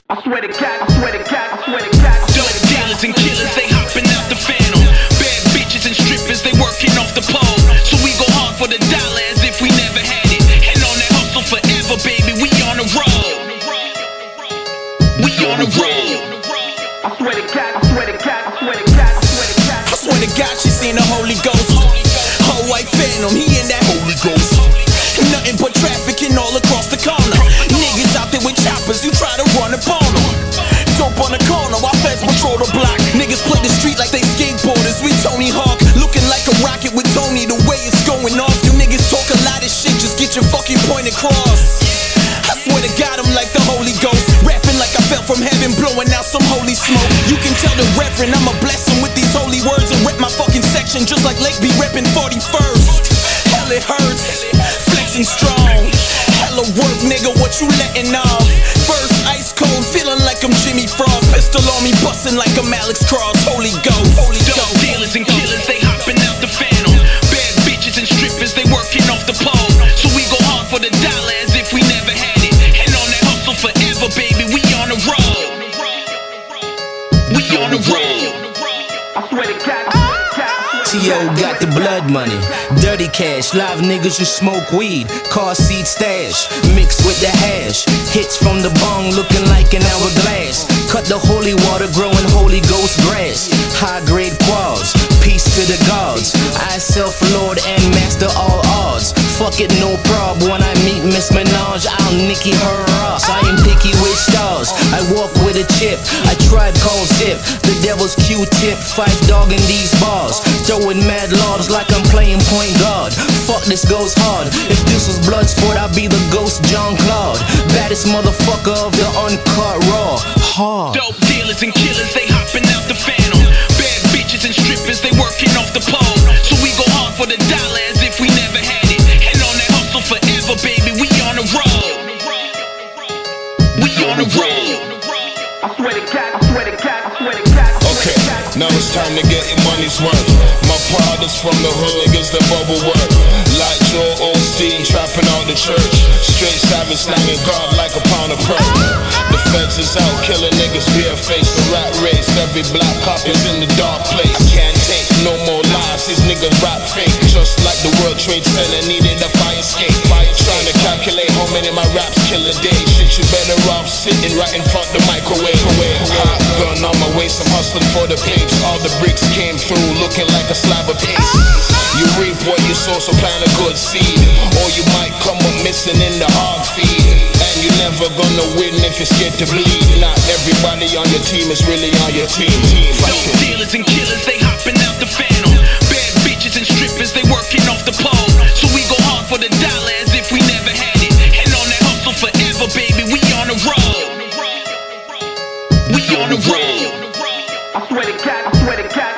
I swear to God, I swear to God, I swear to God. Dope dealers and killers, they hopping out the phantom. Bad bitches and strippers, they working off the pole. So we go hard for the dollar as if we never had it. And on that hustle forever, baby, we on the road. We on the road. I swear to God, I swear to God, I swear to God, I swear to God. I swear to God, she seen the Holy Ghost. Whole white phantom, he in that Holy Ghost. Nothing but trafficking all across the corner. Niggas out there with choppers, you try to run upon them. Dope on the corner, while feds patrol the block. Niggas play the street like they skateboarders. We Tony Hawk, looking like a rocket with Tony. The way it's going off, you niggas talk a lot of shit, just get your fucking point across. I swear to God, I'm like the Holy Ghost, rapping like I fell from heaven, blowing out some holy smoke. You can tell the reverend, I'ma bless him with these holy words and rep my fucking section just like Lake be repping 41st. Hell, it hurts, flexing strong. Hella work, nigga, what you letting off? First ice cold, feeling like I'm Jimmy Frost. Pistol on me, busting like I'm Alex Cross. Holy Ghost, Holy Ghost. Dope dealers and killers, they hopping out the phantom. Bad bitches and strippers, they working off the pole. So we go hard for the dollar as if we never had it. And on that hustle forever, baby, we on the road. We on the road. I swear to God, I swear to God. T.O. got the blood money, dirty cash, live niggas who smoke weed, car seat stash, mixed with the hash, hits from the bong looking like an hourglass, cut the holy water growing Holy Ghost grass, high grade quads, peace to the gods, I self-lord and master all odds, fuck it no prob, when I meet Miss Minaj, I'll nicky her ass, I ain't picky with stars, I walk with a chip, I tribe called Zip, the devil's Q-tip, five dog in these bars, throwing mad lobs like I'm playing point guard. Fuck, this goes hard. If this was Bloodsport, I'd be the ghost John Claude. Baddest motherfucker of the uncut raw. Hard. Dope dealers and killers, they hopping out the phantom. Bad bitches and strippers, they working off the pole. So we go hard for the dollar as if we never had it. And on that hustle forever, baby, we on the road. We on the road. I swear to God, I swear to God, I swear to God. Okay, now it's time to get your money's worth. My products from the hood, niggas the bubble work. Like Joel Osteen, trapping out the church. Straight savage, slanging God like a pound of pearl. The feds is out, killing niggas, bare face. The rat race, every black cop is in the dark place. I can't take no more lies, these niggas rap fake. Just like the World Trade Center needed a fire escape. Trying to calculate how many my raps kill a day. Shit, you better off sitting right in front the microwave. Hot gun on my waist, I'm hustling for the papes. All the bricks came through looking like a slab of paste. You reap what you sow, so plant a good seed, or you might come up missing in the hog feed. And you're never gonna win if you're scared to bleed. Not everybody on your team is really on your team. Dope dealers and killers, they hopping out the phantom. Bad bitches and strippers, they working off the pole. So we go hard for the dollar as if we never had it. And on that hustle forever, baby, we on the road. We on the road. I swear to God, I swear to God.